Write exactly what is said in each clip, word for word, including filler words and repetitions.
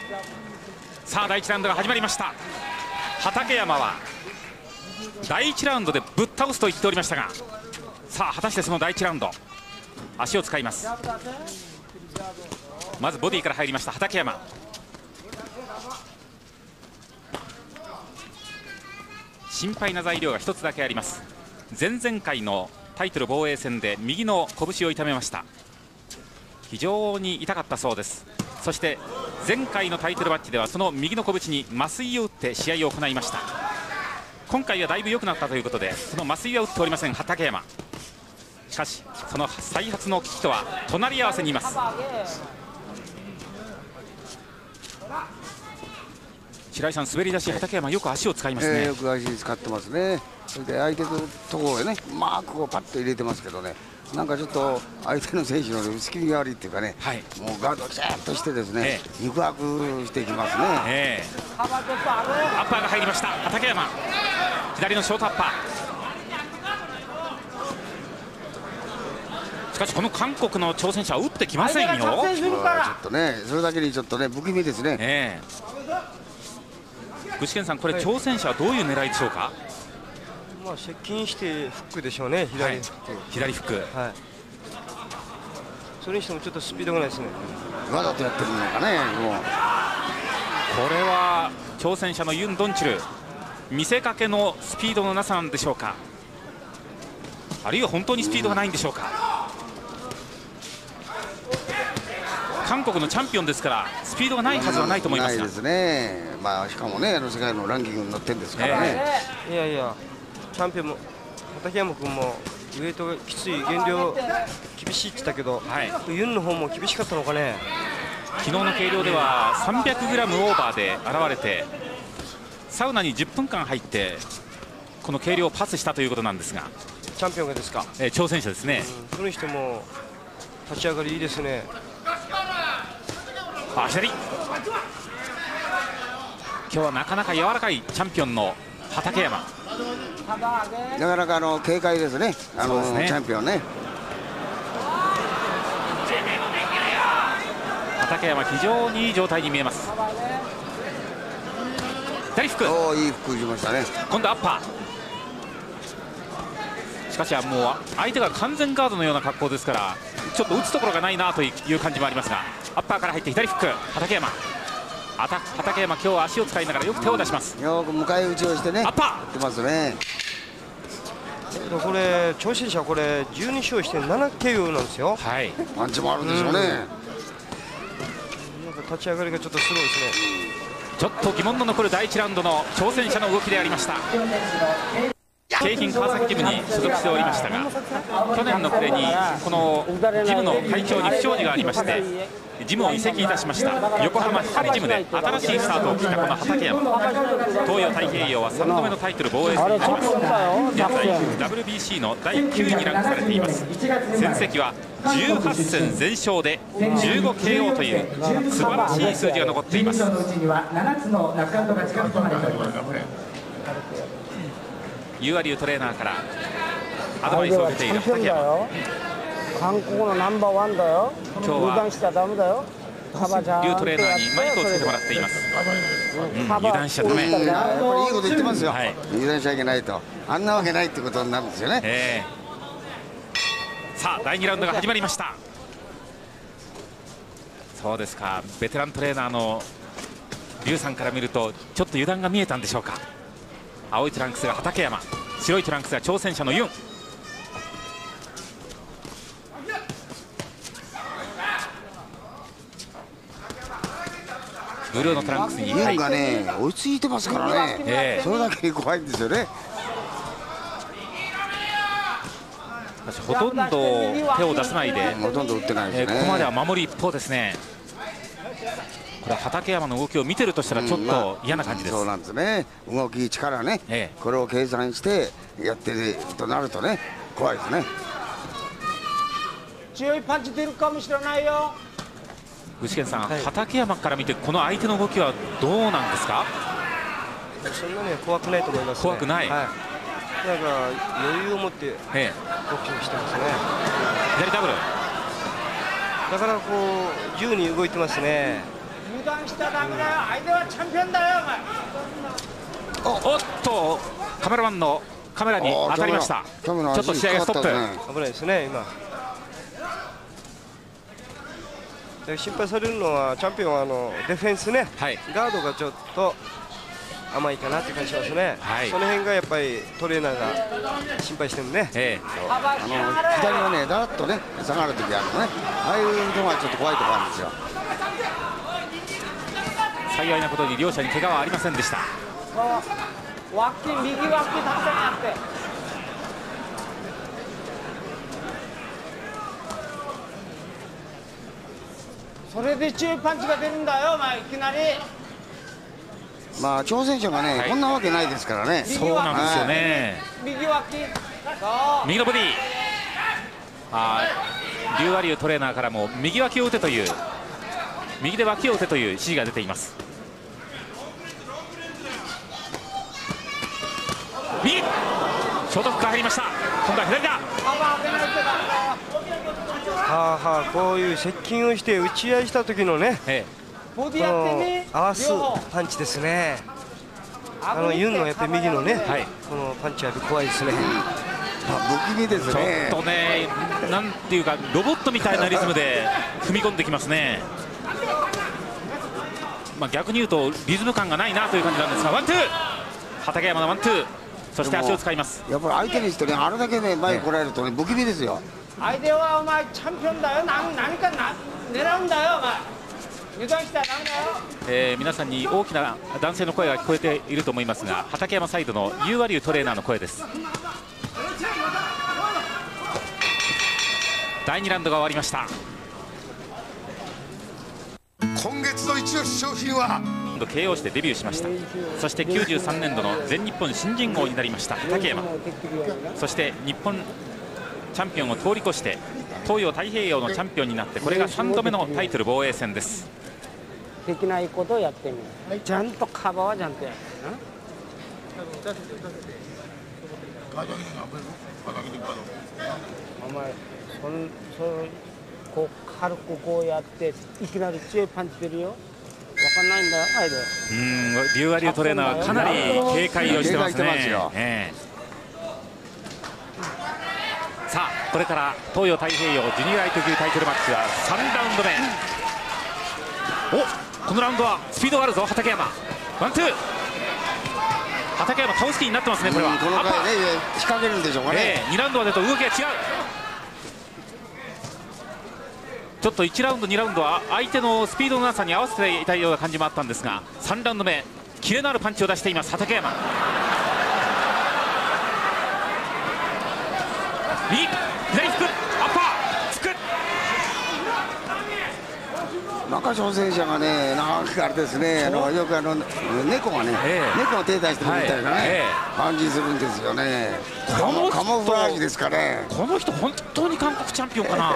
さあ第いちラウンドが始まりました。畠山はだいいちラウンドでぶっ倒すと言っておりましたが、さあ果たしてそのだいいちラウンド、足を使います。まずボディから入りました畠山。心配な材料が一つだけあります。前々回のタイトル防衛戦で右の拳を痛めました。非常に痛かったそうです。そして前回のタイトルマッチではその右の拳に麻酔を打って試合を行いました。今回はだいぶ良くなったということで、その麻酔は打っておりません畠山。しかしその再発の危機とは隣り合わせにいます。白井さん、滑り出し畠山よく足を使いますね。 えー、よく足使ってますね。それで相手のところへね、マークをパッと入れてますけどね、なんかちょっと相手の選手の薄気味が悪いっていうかね、はい、もうガードきちっとしてですね、えー、肉薄していきますね。えー、アッパーが入りました畠山。左のショートアッパー。しかしこの韓国の挑戦者は打ってきませんよ。ちょっとね、それだけにちょっとね不気味ですね。えー、具志堅さん、これ挑戦者はどういう狙いでしょうか。 まあ接近してフックでしょうね、左フック、はい、 左フック、はい、 それにしてもちょっとスピードがないですね。 わざとやってるのかね。もうこれは挑戦者のユン・ドンチュル、見せかけのスピードのなさなんでしょうか、あるいは本当にスピードがないんでしょうか。うん、韓国のチャンピオンですからスピードがないはずはないと思いますが、 ないですね。まあしかもね、あの世界のランキングに乗ってるんですからね。 えー、いやいや、チャンピオンも畠山君もウエイトがきつい、減量厳しいって言ったけど、はい、ユンの方も厳しかったのかね。 昨日の計量では さんびゃくグラム オーバーで現れて、サウナにじゅっぷんかん入ってこの計量をパスしたということなんですが、 チャンピオンがですか、 えー、挑戦者ですね。 それにしても立ち上がりいいですね。 あ、左。今日はなかなか柔らかいチャンピオンの畠山。 なかなかあの軽快ですね、あのね、チャンピオンね。 畠山、非常にいい状態に見えます。左フック。 おー、いいフック打ちましたね。 今度アッパー。しかしもう相手が完全ガードのような格好ですから、ちょっと打つところがないなという感じもありますが、アッパーから入って左フック畠山。畠山、今日は足を使いながらよく手を出します。 よく迎え撃ちをしてね、 アッパーやってますね。 これ挑戦者、これじゅうに勝してななケーオー なんですよ。 はい、 パンチもあるんでしょうね。なんか立ち上がりがちょっとスローですね。 ちょっと疑問の残るだいいちラウンドの挑戦者の動きでありました。京浜川崎ジムに所属しておりましたが、去年の暮れにこのジムの会長に不祥事がありまして、ジムを移籍いたしました横浜光ジムで新しいスタートを切ったこの畠山。東洋太平洋はさんどめのタイトル防衛戦にします。現在 ダブリュービーシー のだいきゅういにランクされています。戦績はじゅうはち戦全勝で じゅうごケーオー という素晴らしい数字が残っています。ユーアリュートレーナーからアドバイスを受けている畠山。 韓国のナンバーワンだよ。 今日はリュートレーナーにマイクをつけてもらっています。うん、油断しちゃダメ。 やっぱりいいこと言ってますよ。はい、油断しちゃいけないと、あんなわけないってことになるんですよね。えー、さあだいにラウンドが始まりました。そうですか、ベテラントレーナーのリュウさんから見るとちょっと油断が見えたんでしょうか。青いトランクスが畠山、白いトランクスが挑戦者のユン。ブルーのトランクスにユンがね、追いついてますからね、えー、それだけに怖いんですよね。 ほとんど手を出さないで、 ほとんど打ってないですね。 えー、ここまでは守り一方ですね。これは畠山の動きを見てるとしたらちょっと嫌な感じです。 うん、まあ、そうなんですね。動き、力ね、ええ、これを計算してやってるとなるとね、怖いですね。 強いパンチ出るかもしれないよ。 具志堅さん、はい、畠山から見てこの相手の動きはどうなんですか。 そんなに怖くないと思います、ね。 怖くない。はい、 なんか余裕を持って動きをしてますね。 左ダブル。 だからこう自由に動いてますね。 油断したらダメだよ。相手はチャンピオンだよお前。 おっとカメラマンのカメラに当たりました。ちょっと試合がストップ。 危ないですね今。で心配されるのはチャンピオンはあのディフェンスね、はい、ガードがちょっと甘いかなって感じしますね、はい、その辺がやっぱりトレーナーが心配してるね、ええ、 あの左がねだらっとね下がるときあるのね、ああいうのがちょっと怖いところあるんですよ。 幸いなことに両者に怪我はありませんでした。 脇右脇たくさんやって。それで強いパンチが出るんだよお前いきなり。 まあ挑戦者がね、はい、こんなわけないですからね。 そうなんですよね。 右脇右のボディ。ああ、リュウ・アリュウトレーナーからも右脇を打てという右で脇を打てという指示が出ています。右ショートフックが入りました。今度は左だ。 はあはあ、こういう接近をして打ち合いした時のね、ええ、 ボディやってね、 合わすパンチですね。あのユンのやっぱり右のね、はい、このパンチは怖いですね。 不気味ですね。 ちょっとね、なんていうかロボットみたいなリズムで踏み込んできますね。まあ逆に言うとリズム感がないなという感じなんですが、ワンツー、畠山のワンツー、そして足を使います。 やっぱり相手にしてね、あれだけね前に来られるとね、不気味ですよ。 相手はお前チャンピオンだよ。何何かな狙うんだよお前。油断したらダメだよ。 えー、皆さんに大きな男性の声が聞こえていると思いますが、畠山サイドのユウ・アリュウトレーナーの声です。だいにラウンドが終わりました。 今月の一押し商品はケーオー してデビューしました。そしてきゅうじゅうさんねんどの全日本新人王になりました畠山。そして日本チャンピオンを通り越して東洋太平洋のチャンピオンになって、これがさんどめのタイトル防衛戦です。 できないことをやってみる。ちゃんとカバーはちゃんとやる。お前そんそこう軽くこうやっていきなり強いパンチ出るよ。わかんないんだよあれで。 うん、リュウ・アリュウトレーナーはかなり警戒をしてますね。さあこれから東洋太平洋ジュニアライト級タイトルマッチはさんラウンド目。お、このラウンドはスピードがあるぞ畠山。ワンツー、畠山倒す気になってますね。これはこの回ね仕掛けるんでしょうかね。 えー、にラウンドまでと動きが違う。ちょっといちラウンドにラウンドは相手のスピードのなさに合わせていたような感じもあったんですが、さんラウンド目キレのあるパンチを出しています畠山。右左引く、アッパーつく。 中条選手がね、なんかあれですね、あのよくあの猫がね、えー、猫が停滞してるみたいなね、はい、えー、感じするんですよね。カモカモフラージュですかね。 この人本当に韓国チャンピオンかな。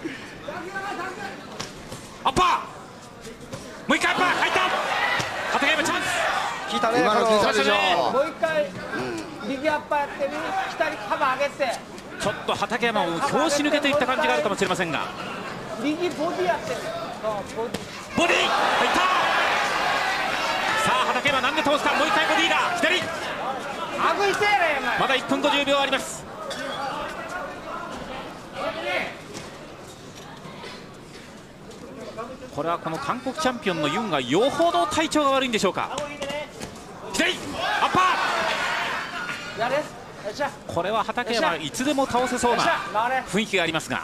アッパー、もう一回アッパー入った。畠山チャンス。 効いたね。 今の効いたでしょ。 もう一回、うん、右アッパーやってね、左カバー上げて。 ちょっと畠山を拍子抜けていった感じがあるかもしれませんが、 右ボディやってる。 ボディ入った。さあ畠山なんで通すか。もう一回ボディが左。 あぐいてやれまだいっぷんごじゅうびょうあります。これはこの韓国チャンピオンのユンがよほど体調が悪いんでしょうか。左アッパー。 やれ。 これは畠山いつでも倒せそうな雰囲気がありますが、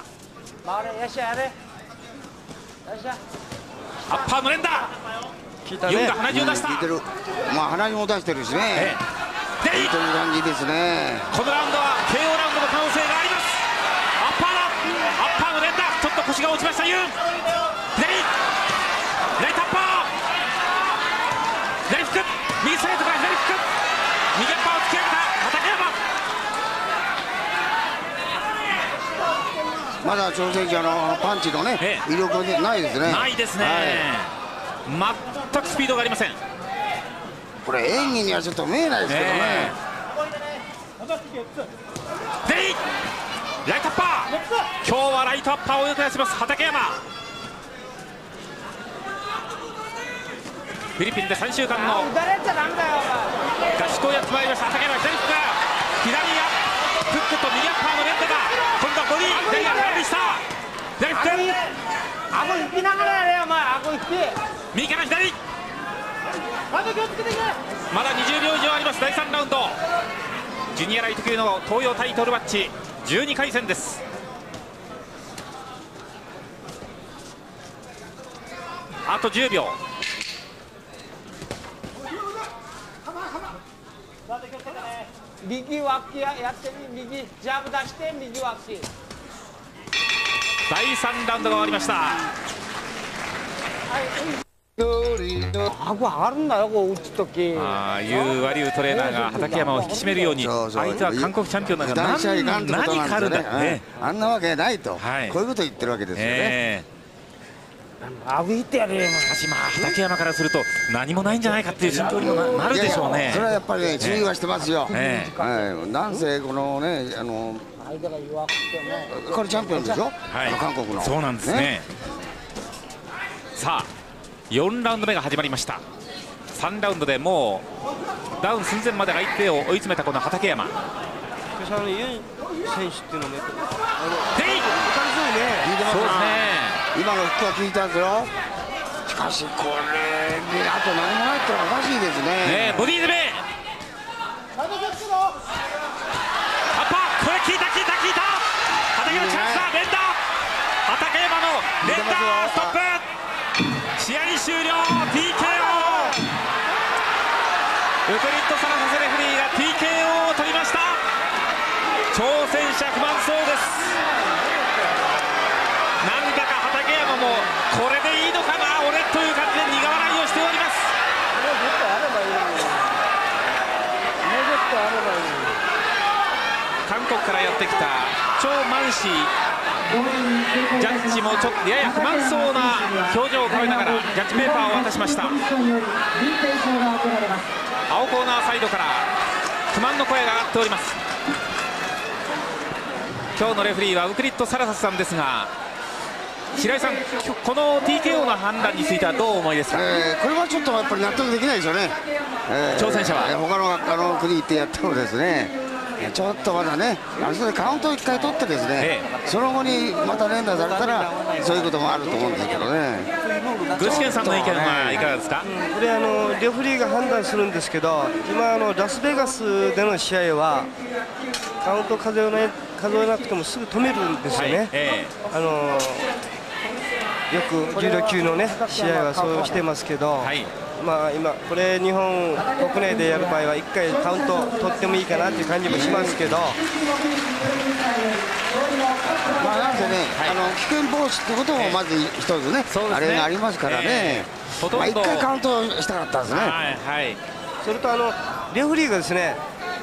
アッパーの連打。ユンが鼻血を出した。 まあ鼻血も出してるしね。という感じですね。 このラウンドは ケーオー ラウンドの可能性があります。アッパーだ。アッパーの連打。ちょっと腰が落ちましたユン。左左タッパー。左フック。右ストレートから左フック。右アッパーを突き上げた畠山。 まだ挑戦者のパンチのね、ええ、威力はないですね。 ないですね、はい、全くスピードがありません。 これ演技にはちょっと見えないですけどね。 えー、デイライトアッパー。今日はライトアッパーをよく出します畠山。 フィリピンでさんしゅうかんの合宿をやってまいりました。畠山、左フック、左やフックと右アッパーの連打が、今度はボディ左が左でした。左フック、 顎引きながらやれよ、お前。顎引き、 右から左、まだにじゅうびょう以上あります。だいさんラウンド、ジュニアライト級の東洋タイトルマッチじゅうにかい戦です。あとじゅうびょう。 右脇やってみ、右ジャブ出して右脇。 だいさんラウンドが終わりました。 顎上がるんだよ、こう打つとき。 ああいうワリュートレーナーが畠山を引き締めるように、相手は韓国チャンピオンだから何かあるんだね。 あんなわけないと、 はい、 こういうこと言ってるわけですよね。えー顎引いてやれよ。 しかしまあ畠山からすると何もないんじゃないかっていう心境にも な, なるでしょうね。 いやいや、それはやっぱりね、注意はしてますよ。 えーはい、なんせこのね、あのこれチャンピオンでしょ、はい、韓国の。 そうなんですね。ね、さあよんラウンド目が始まりました。さんラウンドでもうダウン寸前まで相手を追い詰めたこの畠山。 ユン選手っていうのね、 デイ、そうですね、 今のフックは効いたんですよ。しかしこれであと何もないってのはおかしいですね。 ね、ボディー攻め、アッパー、これ効いた効いた効いた。畠山チャンスだ、連打、畠山の連打、ストップ、試合終了、 ティーケーオー。 ウクリッド・サラサスレフリーが ティーケーオー を取りました。挑戦者不満そうです。なんだか畠山もこれでいいのかな俺という感じで苦笑いをしております。韓国からやってきたチョ・マンシージャッジもちょっとやや不満そうな表情を浮かべながらジャッジペーパーを渡しました。青コーナーサイドから不満の声が上がっております。今日のレフリーはウクリッド・サラサスさんですが、白井さん、この ティーケーオー の判断についてはどうお思いですか。 えー、これはちょっとやっぱり納得できないですよね。えー、 挑戦者は、 えー、他のあの国行ってやってもですね、ちょっとまだね、あそこでカウントをいっかい取ってですね、ええ、その後にまた連打されたらそういうこともあると思うんですけどね。 具志堅さんの意見はいかがですか。 うん、これあのレフリーが判断するんですけど、今あのラスベガスでの試合はカウント数えない数えなくてもすぐ止めるんですよね。はい、えー、あのよく重量級のね試合はそうしてますけど、はい、まあ今これ日本国内でやる場合はいっかいカウント取ってもいいかなっていう感じもしますけど、 まあなんせね、はい、あの危険防止ってこともまず一つね、えー、あれがありますからね、えー、まあいっかいカウントしたかったですね。はいはい、それとあのレフリーがですね、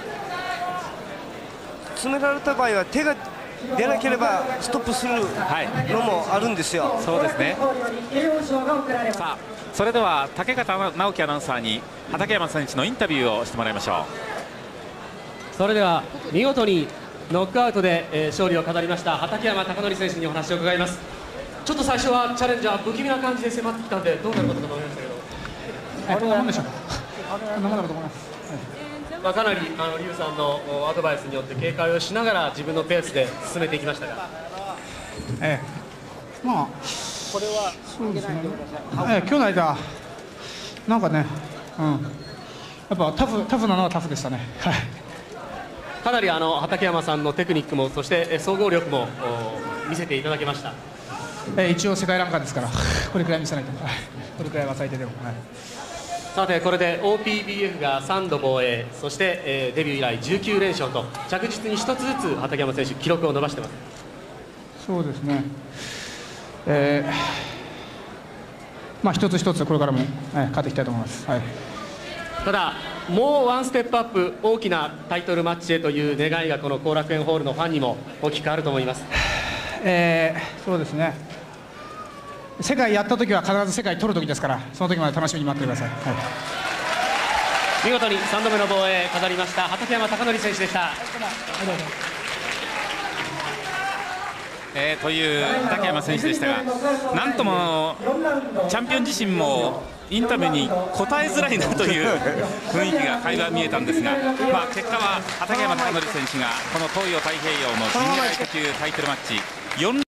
詰められた場合は手が出なければストップするのもあるんですよ。 はい、そうですね。さあそれでは竹方直樹アナウンサーに畠山選手のインタビューをしてもらいましょう。それでは見事にノックアウトで、えー、勝利を飾りました畠山貴則選手にお話を伺います。ちょっと最初はチャレンジャー不気味な感じで迫ってきたんでどうなることかと思いましたけど、 えどうなるんでしょうか。そんなものだと思います。 まあ、かなりあのリュウさんのアドバイスによって警戒をしながら自分のペースで進めていきましたが、 ええ、まあこれはそうですね、ええ、今日の間なんかね、うん、やっぱタフタフなのはタフでしたね。はい、 かなりあの畠山さんのテクニックもそして総合力も見せていただきました。 ええ、一応世界ランカーですからこれくらい見せないと、はい、これくらいは最低でも。はい、 さてこれで オーピービーエフ がさんど防衛、そして、えー、デビュー以来じゅうきゅうれんしょうと着実にひとつずつ畠山選手記録を伸ばしてます。 そうですね、えー、まあ一つ一つこれからも、えー、勝っていきたいと思います。はい、 ただもうワンステップアップ大きなタイトルマッチへという願いがこの後楽園ホールのファンにも大きくあると思います。 えー、そうですね、世界やった時は必ず世界取る時ですから、その時まで楽しみに待ってください。はい、 見事にさんどめの防衛飾りました畠山貴則選手でした。 えー、という畠山選手でしたが、なんともチャンピオン自身もインタビューに答えづらいなという雰囲気が会話見えたんですが、まあ、結果は畠山貴則選手がこの東洋太平洋のジュニアライト級タイトルマッチよん